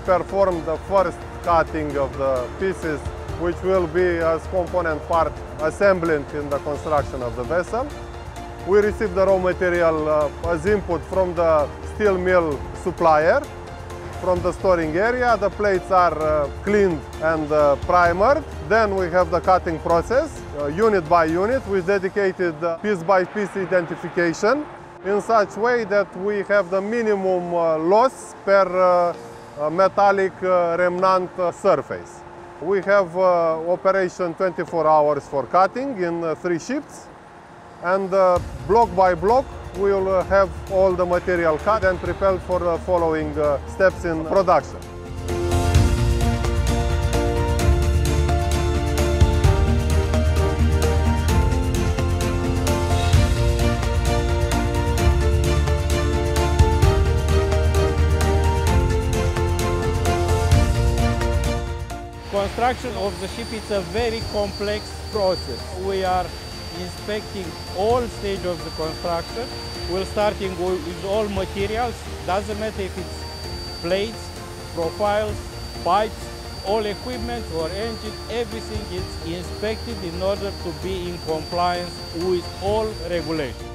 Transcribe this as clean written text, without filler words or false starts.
perform the first cutting of the pieces, which will be as component part assembling in the construction of the vessel. We receive the raw material as input from the steel mill supplier. From the storing area, the plates are cleaned and primered. Then we have the cutting process, unit by unit, with dedicated piece by piece identification in such way that we have the minimum loss per metallic remnant surface. We have operation 24 hours for cutting in 3 shifts, and block by block we will have all the material cut and prepared for the following steps in production. Construction of the ship is a very complex process. We are inspecting all stages of the construction. We're starting with all materials. Doesn't matter if it's plates, profiles, pipes, all equipment or engine, everything is inspected in order to be in compliance with all regulations.